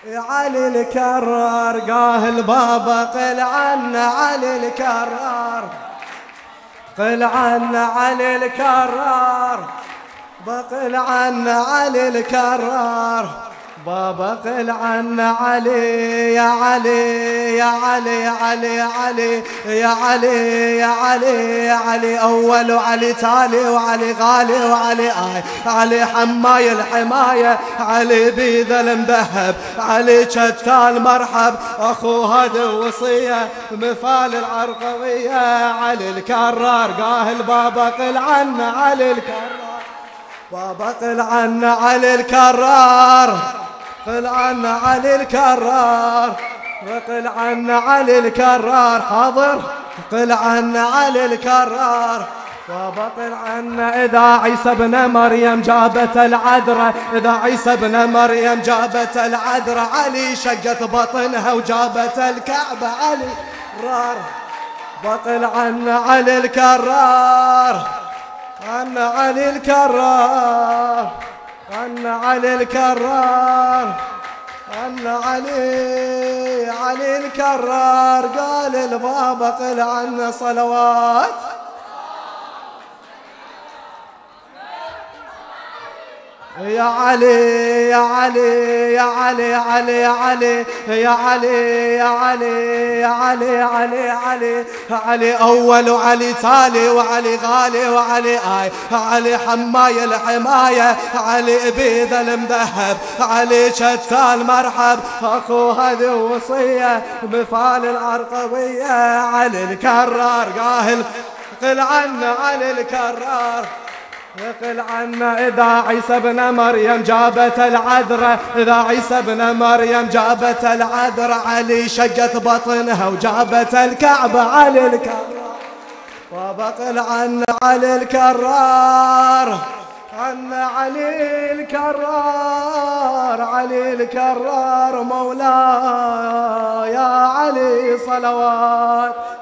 يا علي الكرار قاهل بابا قل عنا علي الكرار، قل عنا علي الكرار، بقل عنا علي الكرار، بابا قل عنا علي يا علي يا علي يا علي يا علي يا علي يا علي يا علي أول وعلي تالي وعلي غالي وعلي علي حماي الحماية علي بيذا المذهب علي شتال مرحب أخو هذا وصية مثال العرقوية علي الكرار قاهل بابا قل عنا علي الكرار، بابا قل عنا علي الكرار، قل عنا علي الكرار، وقل عنا علي الكرار حاضر، قل عنا علي الكرار، بابا قل عنا إذا عيسى ابن مريم جابت العذراء، إذا عيسى ابن مريم جابت العذراء علي شقت بطنها وجابت الكعبة علي رار، بقل عنا علي الكرار، عنا علي الكرار، عنا علي الكرار، عنا علي الكرار قال البابا قل عنا صلوات يا علي يا علي يا علي علي يا علي يا علي يا علي يا علي علي علي علي أول وعلي تالي وعلي غالي وعلي علي حماي الحماية علي بيذا المذهب علي شتال مرحب أخو هذه وصية مثال العرقوية علي الكرار قاهل قل عنا علي الكرار، يقل عنا إذا عيسى ابن مريم جابت العذراء، إذا عيسى ابن مريم جابت العذراء علي شقت بطنها وجابت الكعبة علي الكرار، وبقل عنا علي الكرار، عنا علي الكرار، علي الكرار مولاي يا علي صلوات.